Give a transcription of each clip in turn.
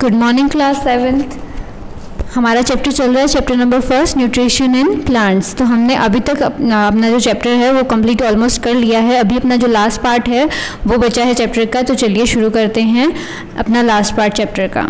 Good morning class 7th। हमारा chapter चल रहा है chapter number 1 nutrition in plants. तो हमने अभी तक अपना जो चैप्टर है वो कंप्लीट ऑलमोस्ट कर लिया है। अभी अपना जो लास्ट पार्ट है वो बचा है चैप्टर का। तो चलिए शुरू करते हैं अपना लास्ट पार्ट चैप्टर का।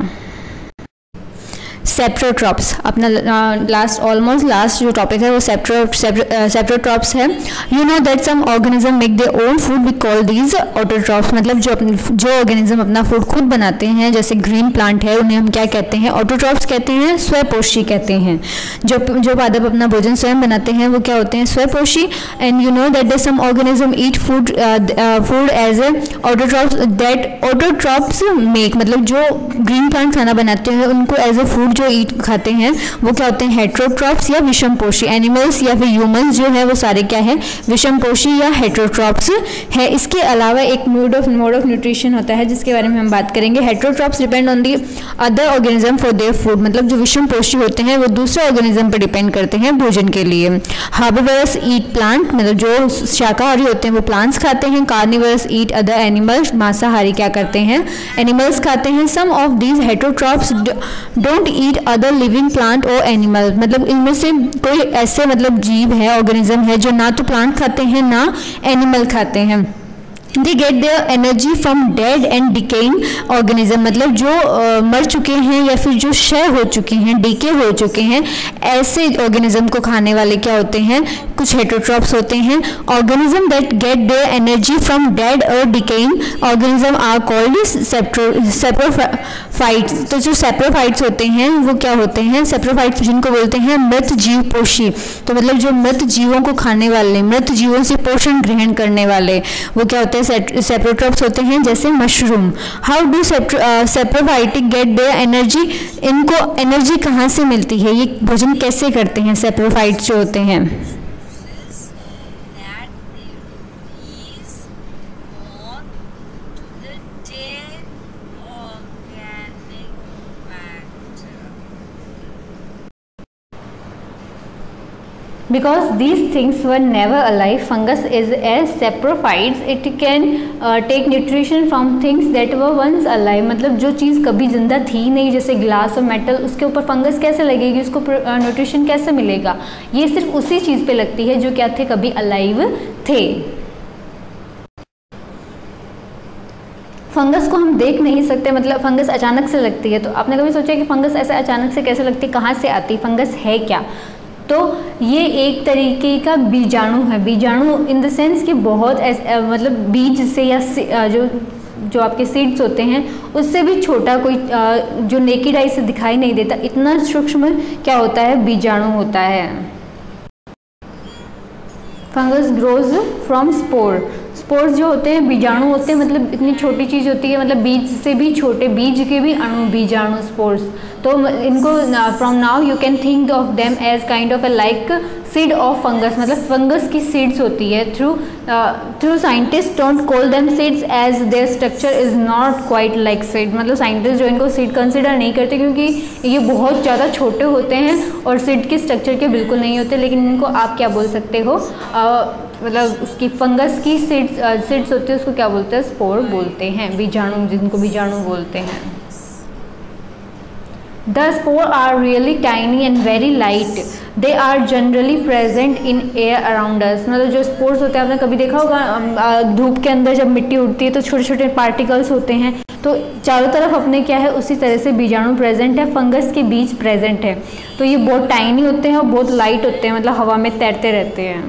सेप्रोट्रॉप्स, अपना ऑलमोस्ट लास्ट जो टॉपिक है वो सेप्रोट्रॉप्स है। You know that some organism make their own food, we call these autotrophs. मतलब जो ऑर्गेनिज्म अपना फूड खुद बनाते हैं, जैसे ग्रीन प्लांट है, उन्हें हम क्या कहते हैं? ऑटोट्रॉप्स कहते हैं, स्वपोषी कहते हैं। जो पादप अपना भोजन स्वयं बनाते हैं वो क्या होते हैं? स्वपोषी। And you know that some organism eat food as a autotrophs that autotrophs make. मतलब जो ग्रीन प्लांट खाना बनाते हैं उनको एज ए फूड जो ईट खाते हैं वो क्या होते हैं? हेट्रोट्रॉप्स या विषमपोषी। एनिमल्स या फिर ह्यूमंस जो है वो सारे क्या है? विषमपोषी या हेट्रोट्रॉप्स है। इसके अलावा एक मोड ऑफ न्यूट्रिशन होता है जिसके बारे में हम बात करेंगे। Heterotrophs depend on the other organism for their food. मतलब जो विषमपोषी होते हैं वो दूसरे ऑर्गेनिज्म पर डिपेंड करते हैं भोजन के लिए। हार्बिवरस ईट प्लांट, मतलब जो शाकाहारी होते हैं वो प्लांट्स खाते हैं। कार्निवरस ईट अदर एनिमल्स, मांसाहारी क्या करते हैं? एनिमल्स खाते हैं। Some of these heterotrophs don't eat other living plant और एनिमल। मतलब इनमें से कोई ऐसे मतलब जीव है, ऑर्गेनिज्म है जो ना तो प्लांट खाते हैं ना एनिमल खाते हैं। They get their energy from dead and decaying organism। मतलब जो मर चुके हैं या फिर जो क्षय हो चुके हैं, डीके हो चुके हैं, ऐसे ऑर्गेनिज्म को खाने वाले क्या होते हैं? कुछ हेट्रोट्रॉप्स होते हैं। Organism that get their energy from dead और decaying organism are called saprophytes. तो जो सेप्रोफाइट्स होते हैं वो क्या होते हैं? सेप्रोफाइट्स जिनको बोलते हैं मृत जीव पोषी। तो मतलब जो मृत जीवों को खाने वाले, मृत जीवों से पोषण ग्रहण करने वाले वो क्या होते हैं? सेप्रोट्रॉप्स होते हैं, जैसे mushroom. How do saprophytic get their energy? इनको एनर्जी कहाँ से मिलती है? ये भोजन कैसे करते हैं सेप्रोफाइट्स जो होते हैं? Because these things were never alive, fungus is as saprophytes. It can take nutrition from things that were once alive. मतलब जो चीज़ कभी जिंदा थी नहीं, जैसे ग्लास और मेटल, उसके ऊपर फंगस कैसे लगेगी? उसको न्यूट्रिशन कैसे मिलेगा? ये सिर्फ उसी चीज़ पे लगती है जो क्या थे? कभी अलाइव थे। फंगस को हम देख नहीं सकते, मतलब फंगस अचानक से लगती है। तो आपने कभी सोचा कि फंगस ऐसे अचानक से कैसे लगती है? कहाँ से आती? फंगस है क्या? तो ये एक तरीके का बीजाणु है। बीजाणु इन द सेंस कि बहुत मतलब बीज से या जो आपके सीड्स होते हैं उससे भी छोटा कोई जो नेकेड आई से दिखाई नहीं देता, इतना सूक्ष्म क्या होता है? बीजाणु होता है। Fungus grows from spore. Spores जो होते हैं बीजाणु होते हैं, मतलब इतनी छोटी चीज़ होती है, मतलब बीज से भी छोटे, बीज के भी अणु, बीजाणु, स्पोर्स। तो इनको from now you can think of them as kind of a like seed of fungus. मतलब फंगस की सीड्स होती है। Through scientist don't call them seeds as their structure is not quite like seed. मतलब scientist जो इनको seed consider नहीं करते क्योंकि ये बहुत ज़्यादा छोटे होते हैं और सीड के स्ट्रक्चर के बिल्कुल नहीं होते। लेकिन इनको आप क्या बोल सकते हो? मतलब उसकी फंगस की सीड्स होती है, उसको क्या बोलते हैं? स्पोर बोलते हैं, बीजाणु, जिनको बीजाणु बोलते हैं। The spores are really tiny and very light. They are generally present in air around us. मतलब जो स्पोर्स होते हैं, आपने कभी देखा होगा धूप के अंदर जब मिट्टी उड़ती है तो छोटे छोटे पार्टिकल्स होते हैं। तो चारों तरफ अपने क्या है? उसी तरह से बीजाणु प्रेजेंट है, फंगस के बीज प्रेजेंट है। तो ये बहुत टाइनी होते हैं और बहुत लाइट होते हैं, मतलब हवा में तैरते रहते हैं।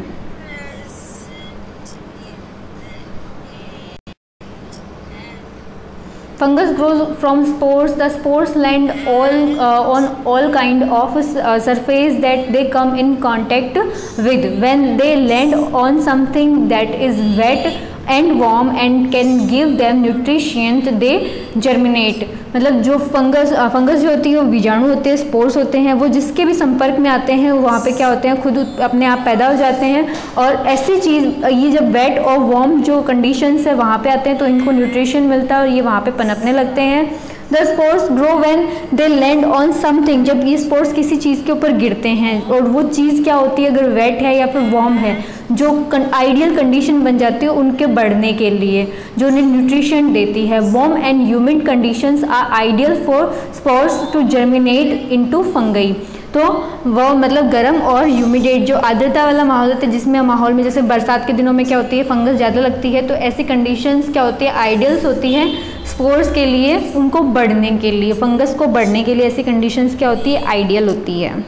Fungus grows from spores. The spores land on all kind of surface that they come in contact with. When they land on something that is wet and warm and can give them nutrition, they germinate. मतलब जो fungus जो होती है वो बीजाणु होते हैं, spores होते हैं, वो जिसके भी संपर्क में आते हैं वहाँ पे क्या होते हैं? खुद अपने आप पैदा हो जाते हैं। और ऐसी चीज़, ये जब वेट और वार्म जो कंडीशंस है वहाँ पे आते हैं तो इनको न्यूट्रिशन मिलता है और ये वहाँ पे पनपने लगते हैं। The spores grow when they land on something, जब ये स्पोर्स किसी चीज़ के ऊपर गिरते हैं और वो चीज़ क्या होती है, अगर वेट है या फिर वार्म है, जो आइडियल कंडीशन बन जाती है उनके बढ़ने के लिए, जो उन्हें न्यूट्रिशन देती है। Warm and humid conditions are ideal for spores to germinate into fungi. तो वो मतलब गर्म और ह्यूमिडेट जो आर्द्रता वाला माहौल होता है, जिसमें माहौल में जैसे बरसात के दिनों में क्या होती है, फंगस ज़्यादा लगती है, तो ऐसी कंडीशंस क्या होती है, आइडियल्स होती हैं स्पोर्स के लिए, उनको बढ़ने के लिए, फंगस को बढ़ने के लिए ऐसी कंडीशंस क्या होती है, आइडियल होती है।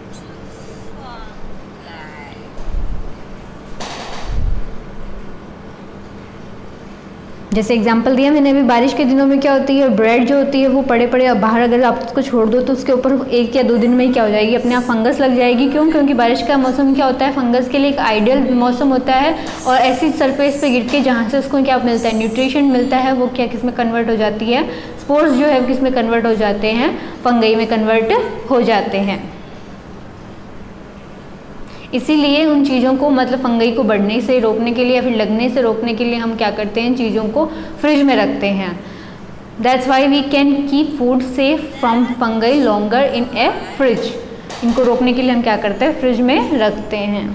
जैसे एग्जांपल दिया मैंने अभी, बारिश के दिनों में क्या होती है, ब्रेड जो होती है वो पड़े पड़े बाहर अगर आप उसको छोड़ दो तो उसके ऊपर 1 या 2 दिन में ही क्या हो जाएगी, अपने आप फंगस लग जाएगी। क्यों? क्योंकि बारिश का मौसम क्या होता है, फंगस के लिए एक आइडियल मौसम होता है, और ऐसी सरफेस पे गिर के जहाँ से उसको क्या मिलता है, न्यूट्रिशन मिलता है, वो क्या किस में कन्वर्ट हो जाती है, स्पोर्स जो है किस में कन्वर्ट हो जाते हैं, फंगई में कन्वर्ट हो जाते हैं। इसीलिए उन चीज़ों को मतलब फंगई को बढ़ने से रोकने के लिए या फिर लगने से रोकने के लिए हम क्या करते हैं, चीज़ों को फ्रिज में रखते हैं। That's why we can keep food safe from fungi longer in a fridge. इनको रोकने के लिए हम क्या करते हैं, फ्रिज में रखते हैं।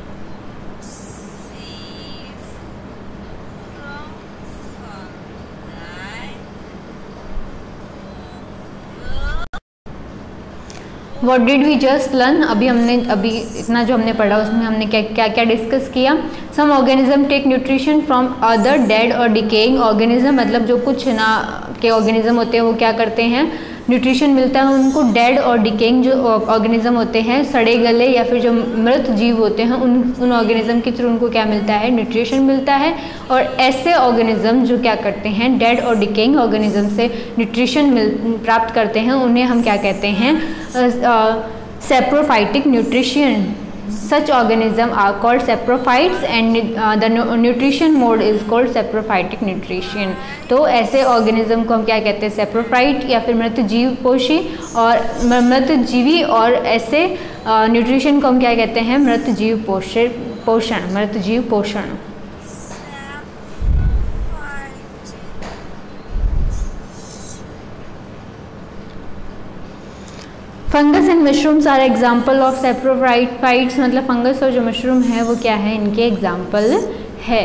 What did we just learn? अभी इतना जो हमने पढ़ा उसमें हमने क्या क्या डिस्कस किया। Some organism take nutrition from other dead or decaying organism, मतलब जो कुछ ना के ऑर्गेनिज्म होते हैं वो क्या करते हैं, न्यूट्रिशन मिलता है उनको डेड और डिकेइंग जो ऑर्गेनिज्म होते हैं, सड़े गले या फिर जो मृत जीव होते हैं, उन ऑर्गेनिज्म के थ्रू उनको क्या मिलता है, न्यूट्रिशन मिलता है। और ऐसे ऑर्गेनिज्म जो क्या करते हैं, डेड और डिकेइंग ऑर्गेनिज्म से न्यूट्रिशन प्राप्त करते हैं, उन्हें हम क्या कहते हैं, saprophytic nutrition. Such organisms are called saprophytes and the nutrition mode is called saprophytic nutrition। तो ऐसे ऑर्गेनिज्म को हम क्या कहते हैं, सैप्रोफाइट या फिर मृत जीव पोषी और मृत जीवी, और ऐसे न्यूट्रिशन को हम क्या कहते हैं, मृत जीव पोषण, मृत जीव पोषण। Fungus and mushrooms are example of saprophytes, मतलब फंगस और जो मशरूम है वो क्या है, इनके एग्जाम्पल है।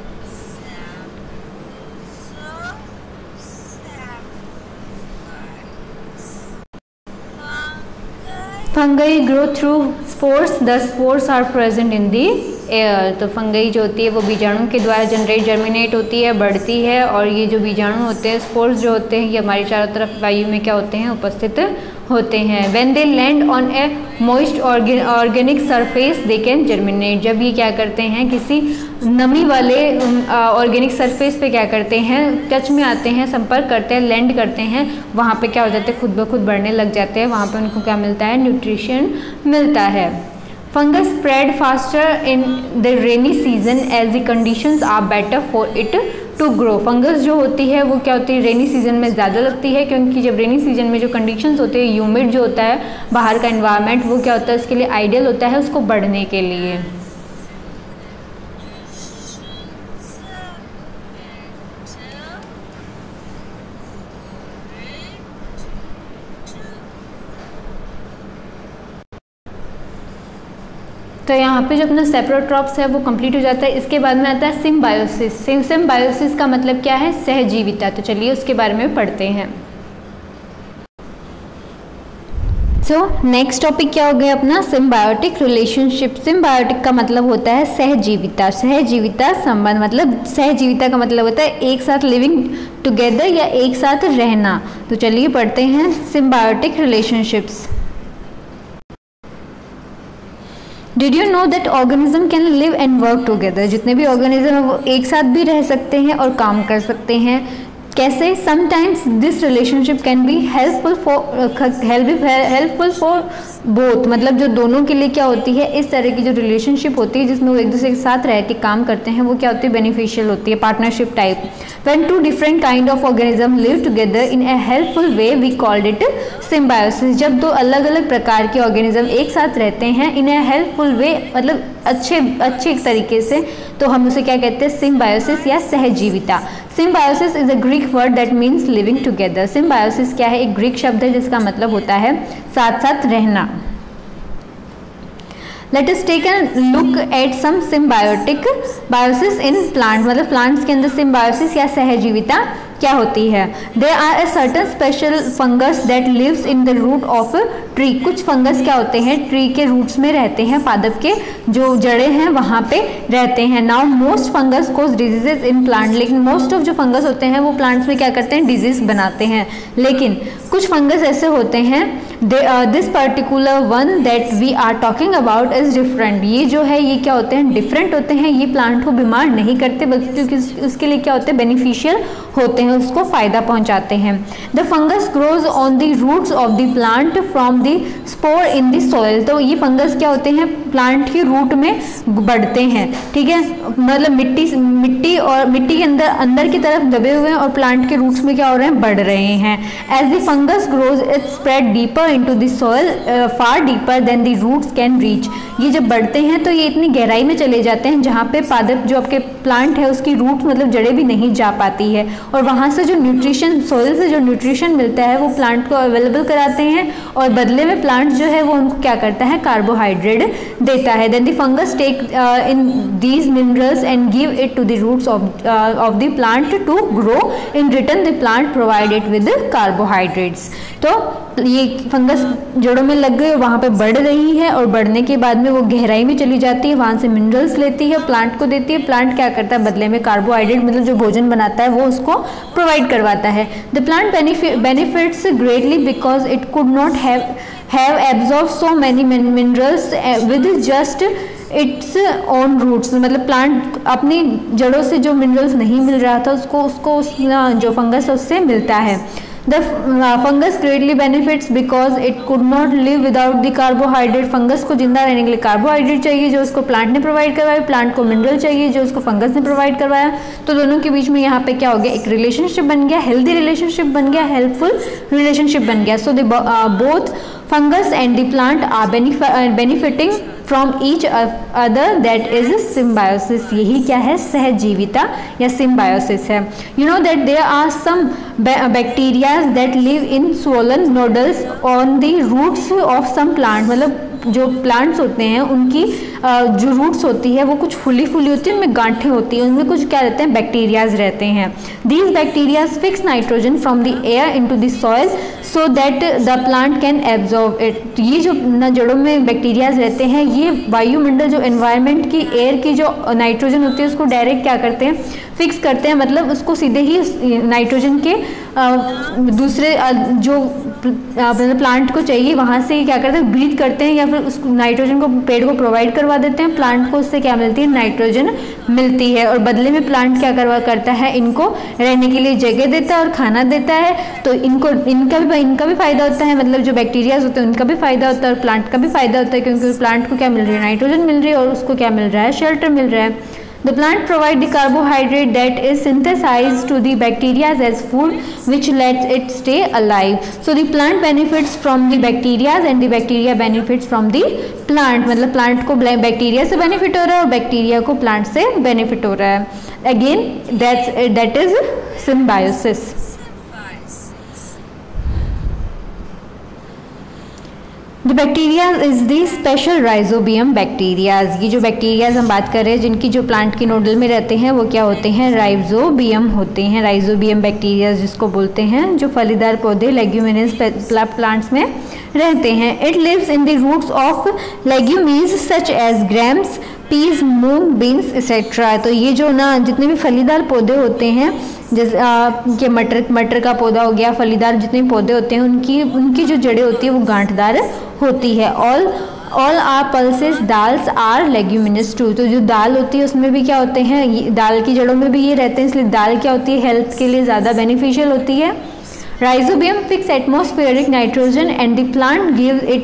Fungi grow through spores, the spores are present in the air. तो फंगई जो होती है वो बीजाणु के द्वारा जर्मिनेट होती है, बढ़ती है, और ये जो बीजाणु होते हैं, स्पोर्स जो होते हैं, ये हमारी चारों तरफ वायु में क्या होते हैं, उपस्थित होते हैं। When they land on a moist organic surface they can germinate. जब ये क्या करते हैं, किसी नमी वाले ऑर्गेनिक सरफेस पे क्या करते हैं, टच में आते हैं, संपर्क करते हैं, लैंड करते हैं, वहाँ पे क्या हो जाते हैं, खुद ब खुद बढ़ने लग जाते हैं, वहाँ पे उनको क्या मिलता है, न्यूट्रिशन मिलता है। Fungus spread faster in the rainy season as the conditions are better for it to grow. Fungus जो होती है वो क्या होती है, रेनी सीजन में ज़्यादा लगती है, क्योंकि जब रेनी सीजन में जो कंडीशंस होते हैं, ह्यूमिड जो होता है बाहर का एनवायरनमेंट, वो क्या होता है, इसके लिए आइडियल होता है उसको बढ़ने के लिए। तो यहाँ पे जो अपना सेप्रोट्रॉप्स है वो कंप्लीट हो जाता है। इसके बाद में आता है सिम्बायोसिस। सिम्बायोसिस का मतलब क्या है, सहजीविता। तो चलिए उसके बारे में पढ़ते हैं। नेक्स्ट टॉपिक क्या हो गया अपना, सिम्बायोटिक रिलेशनशिप। सिम्बायोटिक का मतलब होता है सहजीविता, सहजीविता संबंध, मतलब सहजीविता का मतलब होता है एक साथ लिविंग टुगेदर या एक साथ रहना। तो चलिए पढ़ते हैं symbiotic relationships. Did you know that organism can live and work together. जितने भी ऑर्गेनिज्म है वो एक साथ भी रह सकते हैं और काम कर सकते हैं। कैसे, sometimes this relationship can be helpful for both, मतलब जो दोनों के लिए क्या होती है, इस तरह की जो रिलेशनशिप होती है जिसमें वो एक दूसरे के साथ रह के काम करते हैं, वो क्या होती है, बेनिफिशियल होती है, partnership type. When two different kind of organism live together in a helpful way we called it symbiosis. जब दो अलग अलग प्रकार के ऑर्गेनिज्म एक साथ रहते हैं इन ए हेल्पफुल वे, मतलब अच्छे तरीके से, तो हम उसे क्या कहते हैं, सिम्बायोसिस या सहजीविता। Symbiosis is a Greek word that means living together. Symbiosis क्या है, एक ग्रीक शब्द है जिसका मतलब होता है साथ साथ रहना। Let us take a look at some symbiotic biosis in plant, मतलब प्लांट्स के अंदर सिम्बायोसिस या सहजीविता क्या होती है। There are a certain special fungus that lives in the root of a tree। कुछ फंगस क्या होते हैं, ट्री के रूट्स में रहते हैं, पादप के जो जड़ें हैं वहाँ पे रहते हैं। Now most fungus cause diseases in plant, लेकिन मोस्ट ऑफ जो फंगस होते हैं वो प्लांट्स में क्या करते हैं, डिजीज बनाते हैं। लेकिन कुछ फंगस ऐसे होते हैं, this particular one that we are talking about is different. ये जो है ये क्या होते हैं, डिफरेंट होते हैं। ये प्लांट को बीमार नहीं करते बल्कि उसके लिए क्या होते हैं, बेनिफिशियल होते हैं, उसको फायदा पहुंचाते हैं। The fungus grows on the roots of the plant from the spore in the soil. तो ये फंगस क्या होते हैं, प्लांट के रूट में बढ़ते हैं, ठीक है, मतलब मिट्टी के अंदर की तरफ दबे हुए हैं और प्लांट के रूट्स में क्या हो रहे हैं, बढ़ रहे हैं। As the fungus grows it spread deeper into the soil, far deeper than the roots can reach. ये जब बढ़ते हैं तो ये इतनी गहराई में चले जाते हैं जहाँ पे पादप जो आपके प्लांट है उसकी रूट मतलब जड़ें भी नहीं जा पाती है, और वहाँ से जो न्यूट्रिशन, सॉइल से जो न्यूट्रिशन मिलता है वो प्लांट को अवेलेबल कराते हैं, और बदले में प्लांट जो है वो उनको क्या करता है, कार्बोहाइड्रेट देता है। Then the fungus take in these minerals and give it to the roots of the plant to grow. In return the plant provide it with carbohydrates. तो ये फंगस जड़ों में लग गई और वहाँ पे बढ़ रही है, और बढ़ने के बाद में वो गहराई में चली जाती है, वहाँ से मिनरल्स लेती है, प्लांट को देती है। प्लांट क्या करता है, बदले में कार्बोहाइड्रेट मतलब जो भोजन बनाता है वो उसको प्रोवाइड करवाता है। The plant benefits greatly because it could not have absorb so many minerals with just its own roots. मतलब प्लांट अपनी जड़ों से जो मिनरल्स नहीं मिल रहा था उसको जो फंगस है उससे मिलता है। The fungus greatly benefits because it could not live without the carbohydrate। Fungus को जिंदा रहने के लिए कार्बोहाइड्रेट चाहिए जो उसको प्लांट ने प्रोवाइड करवाया, प्लांट को मिनरल चाहिए जो उसको फंगस ने प्रोवाइड करवाया। तो दोनों के बीच में यहाँ पे क्या हो गया, एक रिलेशनशिप बन गया, हेल्दी रिलेशनशिप बन गया, हेल्पफुल रिलेशनशिप बन गया। So the both fungus and the plant are benefiting from each other, that is symbiosis. यही क्या है, सहजीविता या सिम्बायोसिस है। You know that there are some bacterias that live in swollen nodules on the roots of some plant. मतलब जो plants होते हैं उनकी जो रूट्स होती है वो कुछ फुली होती है, उनमें गांठें होती हैं, उनमें कुछ क्या रहते हैं, बैक्टीरियाज रहते हैं। These bacterias fix nitrogen from the air into the soil so that the plant can absorb it. ये जो जड़ों में बैक्टीरियाज रहते हैं ये वायुमंडल जो एनवायरनमेंट की एयर की जो नाइट्रोजन होती है उसको डायरेक्ट क्या करते हैं, फिक्स करते हैं। मतलब उसको सीधे ही नाइट्रोजन के दूसरे जो प्लांट को चाहिए वहाँ से क्या करते हैं, ब्रीथ करते हैं, या फिर उस नाइट्रोजन को पेड़ को प्रोवाइड करवा देते हैं। प्लांट को उससे क्या मिलती है, नाइट्रोजन मिलती है, और बदले में प्लांट क्या करता है, इनको रहने के लिए जगह देता है और खाना देता है। तो इनका भी फायदा होता है, मतलब जो बैक्टीरियाज होते हैं उनका भी फायदा होता है और प्लांट का भी फायदा होता है, क्योंकि प्लांट को क्या मिल रही है, नाइट्रोजन मिल रही है, और उसको क्या मिल रहा है, शेल्टर मिल रहा है। The plant provide the carbohydrate that is synthesized to the bacteria as food, which lets it stay alive. So the plant benefits from the bacteria and the bacteria benefits from the plant. मतलब plant को bacteria से benefit हो रहा है और bacteria को plant से benefit हो रहा है। Again, that is symbiosis. The bacteria is the special rhizobium bacterias। ये जो बैक्टीरियाज हम बात कर रहे हैं जिनकी जो प्लांट की नोडल में रहते हैं वो क्या होते हैं, राइजोबियम होते हैं। राइजोबियम बैक्टीरियाज जिसको बोलते हैं, जो फलीदार पौधे लेग्यूमिनस प्लांट्स में रहते हैं। It lives in the roots of legumes such as grams, peas, moong, beans etcetera. तो ये जो ना जितने भी फलीदार पौधे होते हैं, जैसे मटर का पौधा हो गया, फलीदार जितने भी पौधे होते हैं उनकी जो जड़ें होती है वो गांठदार होती है। All are pulses dals are leguminous too. तो जो दाल होती है उसमें भी क्या होते हैं, दाल की जड़ों में भी ये रहते हैं, इसलिए दाल क्या होती है, हेल्थ के लिए ज़्यादा बेनिफिशियल होती है। Rhizobium fix atmospheric nitrogen and the plant gives it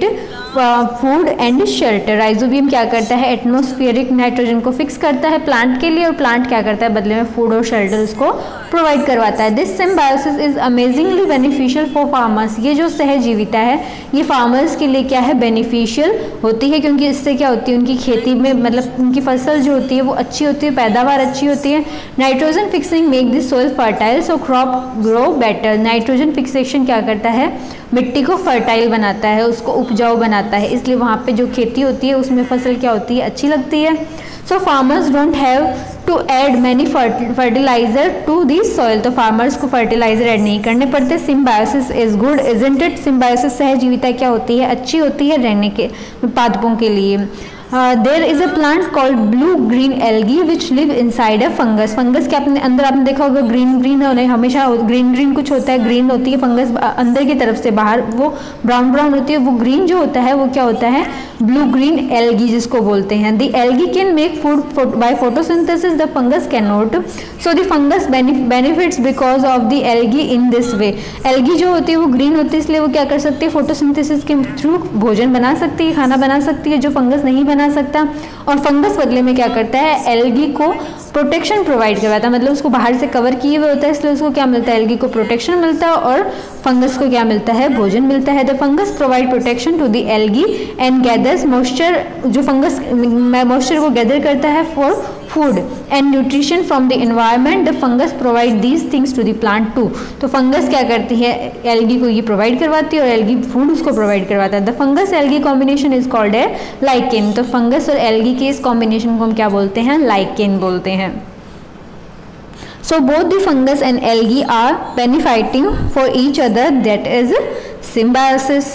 food and shelter. Rhizobium क्या करता है, एटमॉस्फेरिक नाइट्रोजन को फिक्स करता है प्लांट के लिए, और प्लांट क्या करता है बदले में फूड और शेल्टर उसको प्रोवाइड करवाता है। This symbiosis is amazingly beneficial for farmers. ये जो सहजीविता है ये फार्मर्स के लिए क्या है, बेनिफिशियल होती है, क्योंकि इससे क्या होती है उनकी खेती में, मतलब उनकी फसल जो होती है वो अच्छी होती है, पैदावार अच्छी होती है। Nitrogen fixing make this soil fertile so crop grow better. Nitrogen fixation क्या करता है, मिट्टी को फर्टाइल बनाता है, उसको उपजाऊ बनाता है, इसलिए वहाँ पे जो खेती होती है उसमें फसल क्या होती है, अच्छी लगती है। So farmers don't have to add many fertilizer to this soil. तो फार्मर्स को फर्टिलाइजर ऐड नहीं करने पड़ते। Symbiosis is good isn't it. Symbiosis सहजीविता क्या होती है, अच्छी होती है रहने के पादपों के लिए। There is a plant called blue green algae which live inside a fungus. Fungus के अपने अंदर आपने देखा होगा ग्रीन ग्रीन होने, हमेशा ग्रीन ग्रीन कुछ होता है, ग्रीन होती है फंगस अंदर की तरफ से, बाहर वो ब्राउन ब्राउन होती है। वो ग्रीन जो होता है वो क्या होता है, ब्लू ग्रीन एल्गी जिसको बोलते हैं। The algae can make food by photosynthesis, the fungus can not. So the fungus benefits because of the algae in this way. Algae जो होती है वो ग्रीन होती है, इसलिए वो क्या कर सकती है, फोटोसिंथेसिस के थ्रू भोजन बना सकती है, खाना बना सकती है, जो फंगस नहीं बना सकता। और फंगस बदले में क्या करता है, एल्गी को प्रोटेक्शन प्रोवाइड करवाता है, मतलब उसको बाहर से कवर किए हुए होता है, इसलिए उसको क्या मिलता है, एल्गी को प्रोटेक्शन मिलता है, और फंगस को क्या मिलता है, भोजन मिलता है। The fungus provide protection to the algae and gathers moisture. जो फंगस मॉइस्चर को गैदर करता है for food and nutrition from the environment. The fungus provide these things to the plant too. तो फंगस क्या करती है, एल्गी को ये प्रोवाइड करवाती है, और एल्गी फूड उसको प्रोवाइड करवाता है। The fungus algae combination is called a lichen. तो फंगस और एल्गी के इस कॉम्बिनेशन को हम क्या बोलते हैं, लाइकेन बोलते हैं। So both the fungus and algae are benefiting for each other, that is symbiosis.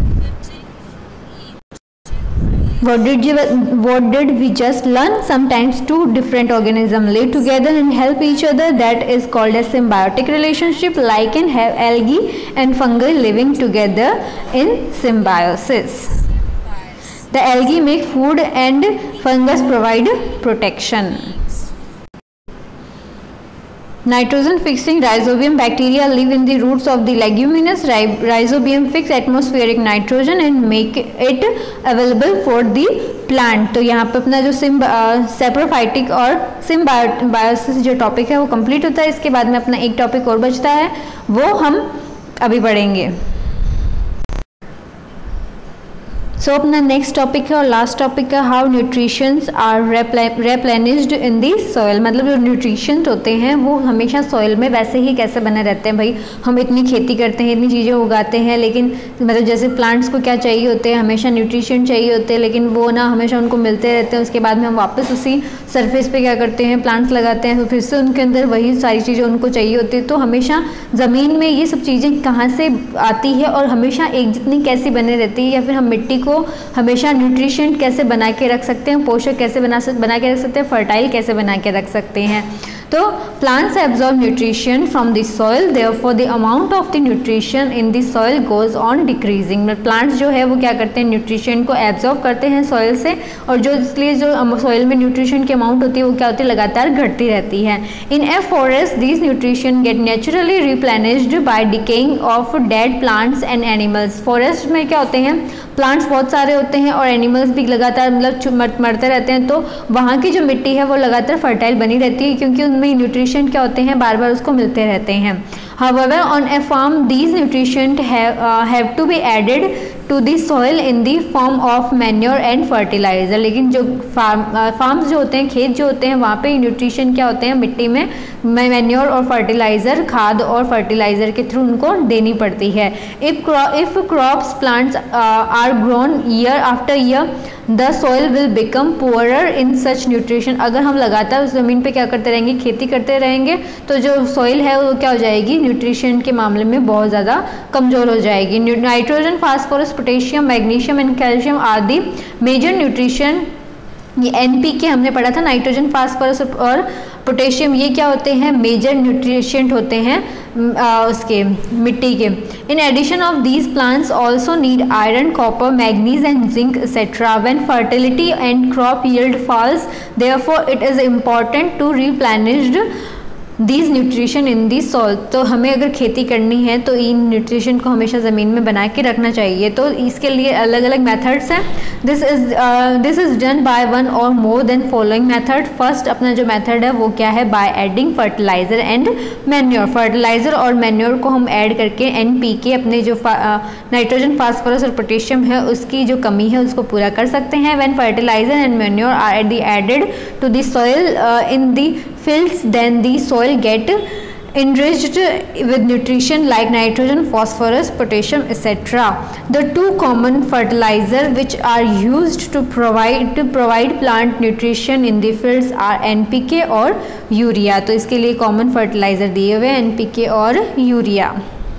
What did we just learn? Sometimes two different organisms live together and help each other, that is called a symbiotic relationship. Lichen have algae and fungi living together in symbiosis. The algae make food and fungus provide protection. Nitrogen fixing rhizobium bacteria live in the roots of the leguminous. Rhizobium fix atmospheric nitrogen and make it available for the plant. तो यहाँ पे अपना जो saprophytic और symbiosis जो topic है वो complete होता है। इसके बाद में अपना एक टॉपिक और बचता है, वो हम अभी पढ़ेंगे। सो अपना नेक्स्ट टॉपिक है और लास्ट टॉपिक है, how nutritions are replenished in the soil. मतलब जो न्यूट्रिशंस होते हैं वो हमेशा सॉइल में वैसे ही कैसे बने रहते हैं। भाई हम इतनी खेती करते हैं, इतनी चीज़ें उगाते हैं, लेकिन मतलब जैसे प्लांट्स को क्या चाहिए होते हैं, हमेशा न्यूट्रिशन चाहिए होते हैं, लेकिन वो ना हमेशा उनको मिलते रहते हैं। उसके बाद में हम वापस उसी सरफेस पे क्या करते हैं, प्लांट्स लगाते हैं, तो फिर से उनके अंदर वही सारी चीज़ें उनको चाहिए होती है। तो हमेशा ज़मीन में ये सब चीज़ें कहाँ से आती है और हमेशा एक जितनी कैसी बनी रहती है, या फिर हम मिट्टी को हमेशा न्यूट्रिशन कैसे बना के रख सकते हैं, पोषक कैसे बना के रख सकते हैं, फर्टाइल कैसे बना के रख सकते हैं। तो plants absorb nutrition from the soil, therefore the amount of the nutrition in the soil goes on decreasing। Plants जो है वो क्या करते हैं, न्यूट्रिशन को एब्जॉर्ब करते हैं सॉइल से, और जो इसलिए जो सॉइल में न्यूट्रिशन की अमाउंट होती है वो क्या होती है, लगातार घटती रहती है। In a forest this nutrition get naturally replenished by decaying of dead plants and animals. Forest में क्या होते हैं, प्लांट्स बहुत सारे होते हैं और एनिमल्स भी लगातार मतलब मरते रहते हैं, तो वहाँ की जो मिट्टी है वो लगातार फर्टाइल बनी रहती है, क्योंकि उनमें न्यूट्रिशन क्या होते हैं, बार बार उसको मिलते रहते हैं। However, on a farm, these nutrients have to be added to the soil in the form of manure and fertilizer। लेकिन जो फार्म्स जो होते हैं, खेत जो होते हैं, वहाँ पे न्यूट्रिशन क्या होते हैं, मिट्टी में मैन्योर और फर्टिलाइज़र, खाद और फर्टिलाइज़र के थ्रू उनको देनी पड़ती है। If crops plants are grown year after year the soil will become poorer in such nutrition. अगर हम लगातार उस ज़मीन पे क्या करते रहेंगे, खेती करते रहेंगे, तो जो सॉइल है वो क्या हो जाएगी, न्यूट्रिशन के मामले में बहुत ज़्यादा कमज़ोर हो जाएगी। Nitrogen, phosphorus, potassium, magnesium and calcium are the major nutrition. ये NPK हमने पढ़ा था, नाइट्रोजन, फास्फोरस और पोटेशियम, ये क्या होते हैं, मेजर न्यूट्रिशेंट होते हैं उसके मिट्टी के। In addition of these plants also need iron, copper, manganese and zinc etcetera. When fertility and crop yield falls, therefore it is important to replenished these nutrition in the soil. तो हमें अगर खेती करनी है तो इन न्यूट्रिशन को हमेशा ज़मीन में बना के रखना चाहिए। तो इसके लिए अलग अलग मेथड्स हैं। This is done by one or more than following method. First अपना जो मेथड है वो क्या है, by adding fertiliser and manure. Fertiliser और मैन्योर को हम ऐड करके NPK अपने जो नाइट्रोजन, फास्फोरस और पोटेशियम है उसकी जो कमी है उसको पूरा कर सकते हैं। When fertiliser and manure are added to the soil in the fields, then the soil get enriched with nutrition like nitrogen, phosphorus, potassium, etc. The two common fertilizer which are used to provide plant nutrition in the fields are NPK और urea. तो इसके लिए common fertiliser दिए हुए NPK और urea.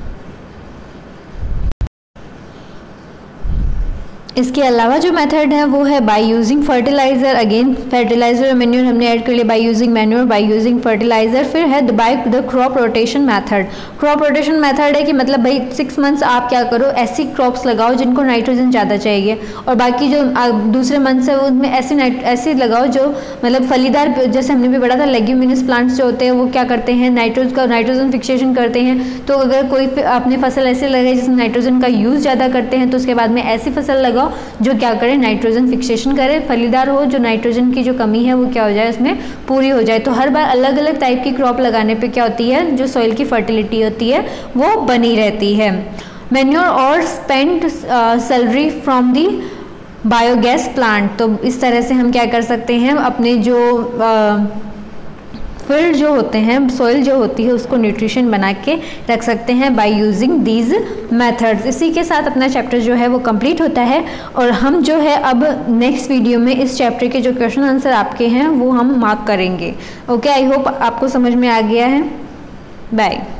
इसके अलावा जो मेथड है वो है by using fertiliser. Again fertiliser और मैन्योर हमने ऐड कर लिया, by using manure, by using fertiliser. फिर है by the crop rotation method. Crop rotation method है कि मतलब भाई 6 मंथ्स आप क्या करो, ऐसी क्रॉप्स लगाओ जिनको नाइट्रोजन ज़्यादा चाहिए, और बाकी जो दूसरे मंथ्स है उनमें ऐसे लगाओ जो मतलब फलीदार, जैसे हमने भी पढ़ा था लेग्यूमिनस प्लांट्स जो होते हैं वो क्या करते हैं, नाइट्रोजन फिक्सेशन करते हैं। तो अगर कोई अपनी फसल ऐसे लगाए जिसमें नाइट्रोजन का यूज़ ज़्यादा करते हैं तो उसके बाद में ऐसी फसल लगाओ जो क्या करे, नाइट्रोजन फिक्सेशन करे, फलीदार हो, जो नाइट्रोजन की जो कमी है वो क्या हो जाए उसमें पूरी हो जाए। तो हर बार अलग अलग टाइप की क्रॉप लगाने पे क्या होती है, जो सॉइल की फर्टिलिटी होती है वो बनी रहती है। मैन्योर और spent slurry from the biogas plant. तो इस तरह से हम क्या कर सकते हैं, अपने जो फील्ड जो होते हैं, सॉइल जो होती है उसको न्यूट्रिशन बना के रख सकते हैं बाय यूजिंग दीज मेथड्स। इसी के साथ अपना चैप्टर जो है वो कंप्लीट होता है, और हम जो है अब नेक्स्ट वीडियो में इस चैप्टर के जो क्वेश्चन आंसर आपके हैं वो हम मार्क करेंगे। ओके, आई होप आपको समझ में आ गया है। बाय।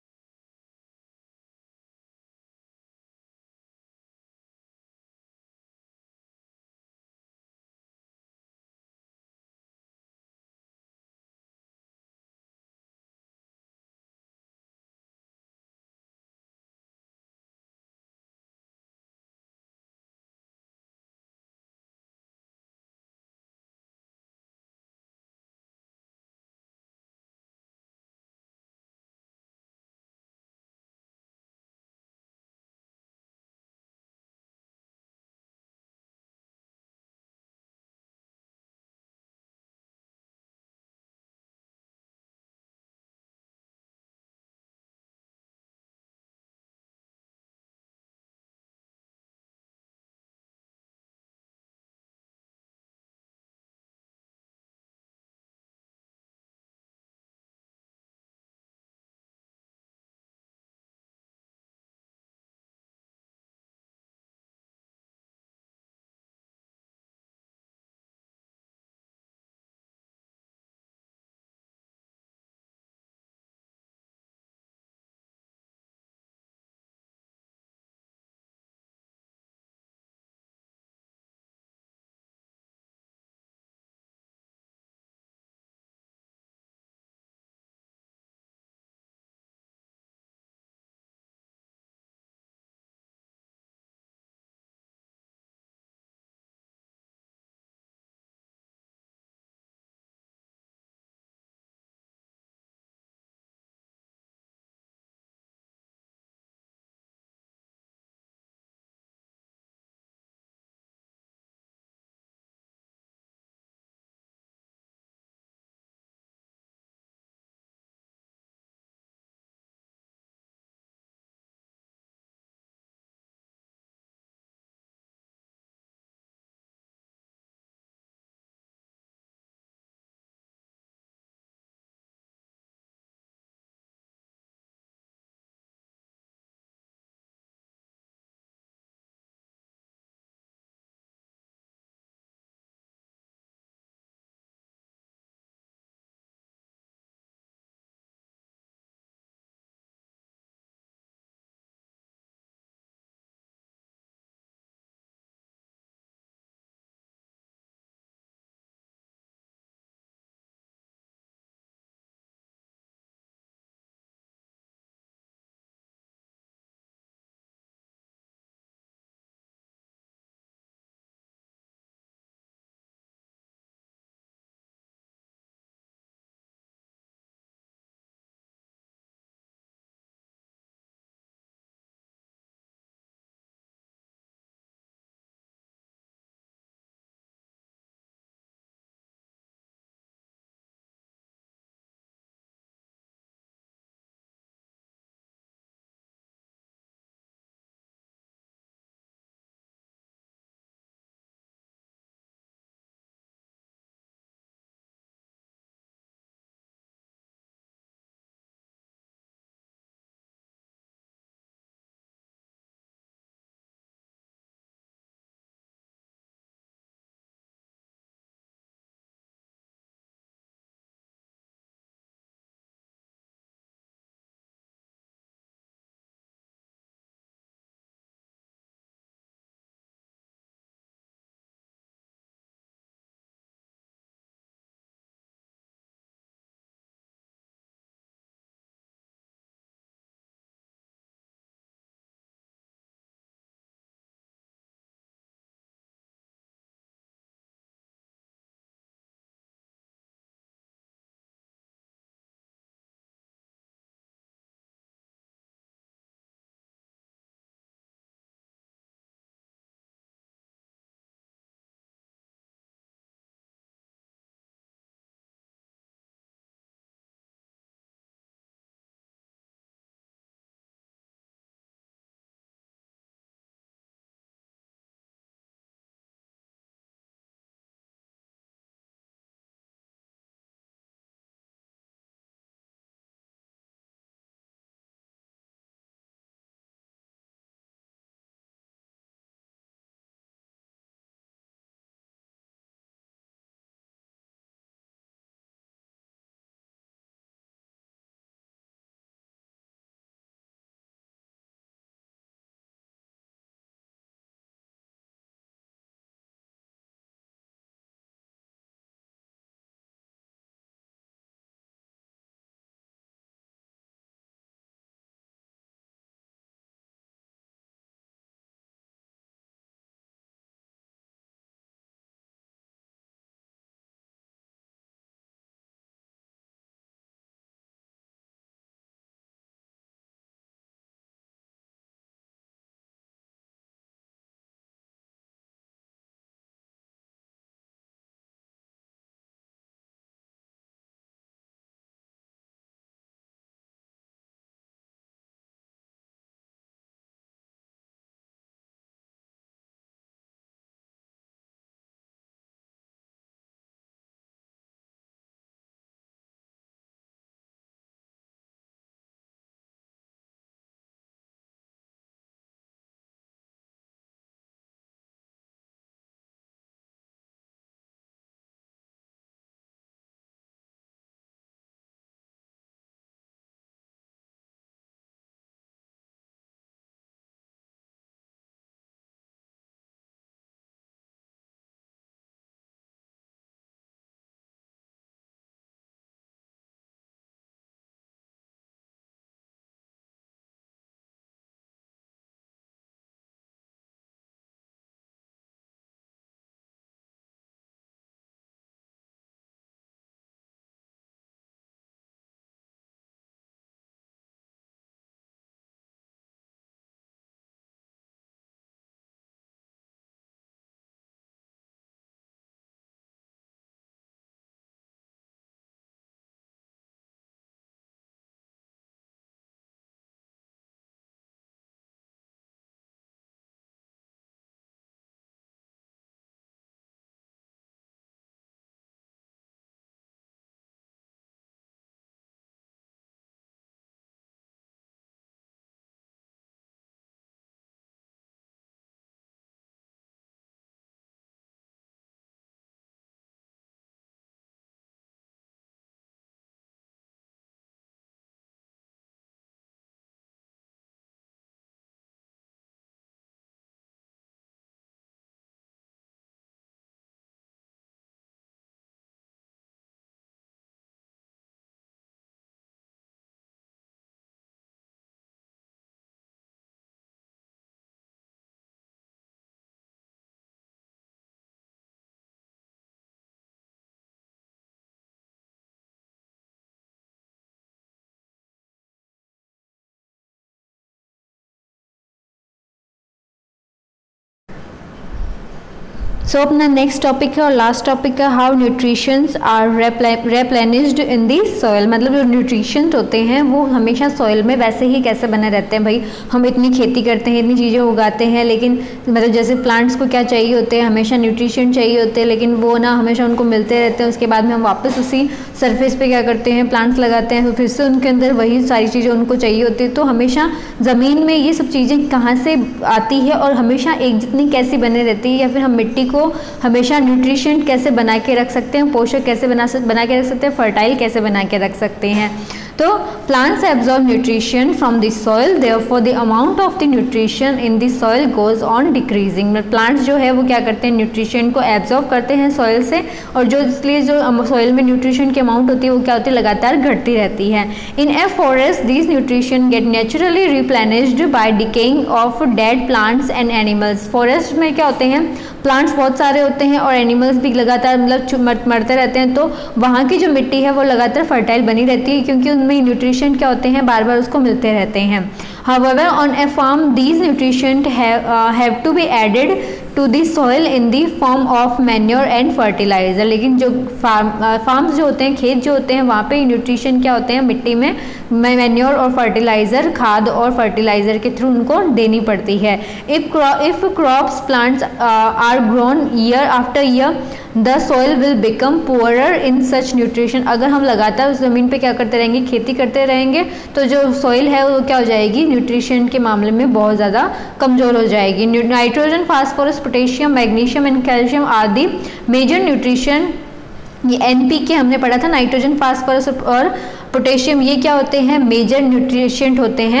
सो अपना नेक्स्ट टॉपिक है और लास्ट टॉपिक है how nutritions are replenished in the soil. मतलब जो न्यूट्रिशंस होते हैं वो हमेशा सॉइल में वैसे ही कैसे बने रहते हैं। भाई हम इतनी खेती करते हैं, इतनी चीज़ें उगाते हैं, लेकिन मतलब जैसे प्लांट्स को क्या चाहिए होते हैं, हमेशा न्यूट्रिशन चाहिए होते हैं, लेकिन वो ना हमेशा उनको मिलते रहते हैं। उसके बाद में हम वापस उसी सरफेस पे क्या करते हैं, प्लांट्स लगाते हैं, तो फिर से उनके अंदर वही सारी चीज़ें उनको चाहिए होती है। तो हमेशा ज़मीन में ये सब चीज़ें कहाँ से आती है और हमेशा एक जितनी कैसी बने रहती है, या फिर हम मिट्टी को हमेशा न्यूट्रिशन कैसे बना के रख सकते हैं, पोषक कैसे बना के रख सकते हैं, फर्टाइल कैसे बना के रख सकते हैं। तो plants absorb nutrition from the soil, therefore the amount of the nutrition in the soil goes on decreasing। Plants जो है वो क्या करते हैं, न्यूट्रिशन को एब्जॉर्ब करते हैं सॉइल से, और जो इसलिए जो सॉइल में न्यूट्रिशन की अमाउंट होती है वो क्या होती है, लगातार घटती रहती है। In a forest this nutrition get naturally replenished by decaying of dead plants and animals. Forest में क्या होते हैं, प्लांट्स बहुत सारे होते हैं और एनिमल्स भी लगातार मतलब मरते रहते हैं, तो वहाँ की जो मिट्टी है वो लगातार फर्टाइल बनी रहती है, क्योंकि उनमें न्यूट्रिशन क्या होते हैं, बार बार उसको मिलते रहते हैं। However, on a farm, these nutrition have to be added to the soil in the form of manure and fertilizer। लेकिन जो फार्म्स जो होते हैं, खेत जो होते हैं, वहाँ पे न्यूट्रिशन क्या होते हैं, मिट्टी में मैन्योर और फर्टिलाइज़र, खाद और फर्टिलाइज़र के थ्रू उनको देनी पड़ती है। If crops plants are grown year after year the soil will become poorer in such nutrition. अगर हम लगातार उस ज़मीन पे क्या करते रहेंगे, खेती करते रहेंगे, तो जो सॉइल है वो क्या हो जाएगी, न्यूट्रिशन के मामले में बहुत ज़्यादा कमज़ोर हो जाएगी। Nitrogen, phosphorus, potassium, magnesium and calcium are the major nutrition. ये NPK हमने पढ़ा था, नाइट्रोजन, फास्फोरस और पोटेशियम, ये क्या होते हैं, मेजर न्यूट्रिशेंट होते हैं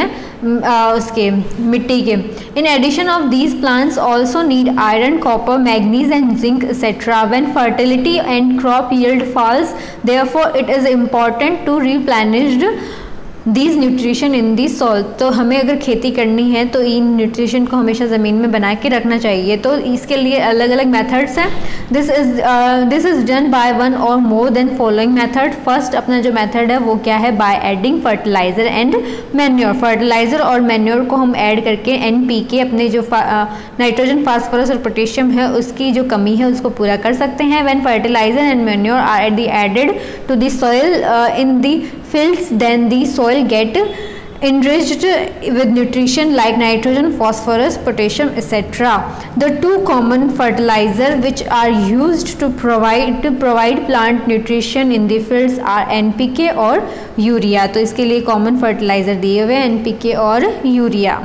उसके मिट्टी के। In addition of these plants also need iron, copper, manganese and zinc etcetera. When fertility and crop yield falls therefore it is important to replenished these nutrition in the soil. तो हमें अगर खेती करनी है तो इन न्यूट्रिशन को हमेशा ज़मीन में बना के रखना चाहिए। तो इसके लिए अलग अलग मेथड्स हैं। This is done by one or more than following method. First अपना जो मेथड है वो क्या है, by adding fertiliser and manure. Fertiliser और मैन्योर को हम ऐड करके NPK अपने जो नाइट्रोजन, फास्फोरस और पोटेशियम है उसकी जो कमी है उसको पूरा कर सकते हैं। When fertiliser and manure are added to the soil in the fields, then the soil get enriched with nutrition like nitrogen, phosphorus, potassium, etc. The two common fertilizer which are used to provide plant nutrition in the fields are NPK और urea. तो इसके लिए common fertiliser दिए हुए NPK और urea.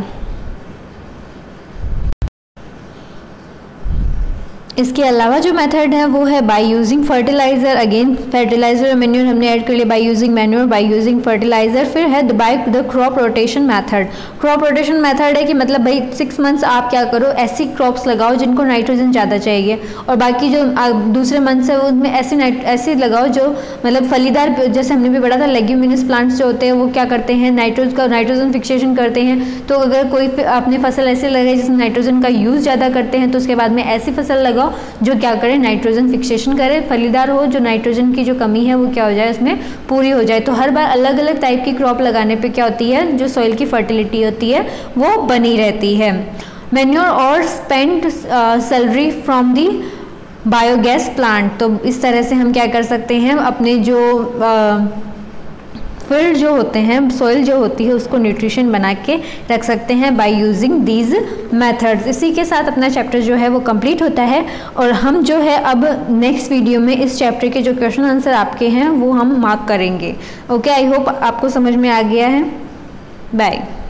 इसके अलावा जो मेथड है वो है by using fertiliser. Again fertiliser और मैन्योर हमने ऐड कर लिया, by using manure, by using fertiliser. फिर है by the crop rotation method. Crop rotation method है कि मतलब भाई 6 मंथ्स आप क्या करो, ऐसी क्रॉप्स लगाओ जिनको नाइट्रोजन ज़्यादा चाहिए, और बाकी जो दूसरे मंथ्स है उनमें ऐसी लगाओ जो मतलब फलीदार, जैसे हमने भी पढ़ा था लेग्यूमिनस प्लांट्स जो होते हैं वो क्या करते हैं, नाइट्रोजन फिक्सेशन करते हैं। तो अगर कोई अपनी फसल ऐसे लगाए जिसमें नाइट्रोजन का यूज़ ज़्यादा करते हैं, तो उसके बाद में ऐसी फसल लगाओ जो क्या करे, नाइट्रोजन फिक्सेशन करे, फलीदार हो, जो नाइट्रोजन की जो कमी है वो क्या हो जाए, उसमें पूरी हो जाए। तो हर बार अलग अलग टाइप की क्रॉप लगाने पे क्या होती है, जो सॉइल की फर्टिलिटी होती है वो बनी रहती है। मैन्योर और spent slurry from the biogas plant. तो इस तरह से हम क्या कर सकते हैं, अपने जो फील्ड जो होते हैं, सॉइल जो होती है उसको न्यूट्रिशन बना के रख सकते हैं बाय यूजिंग दीज मेथड्स। इसी के साथ अपना चैप्टर जो है वो कंप्लीट होता है, और हम जो है अब नेक्स्ट वीडियो में इस चैप्टर के जो क्वेश्चन आंसर आपके हैं वो हम मार्क करेंगे। ओके, आई होप आपको समझ में आ गया है। बाय।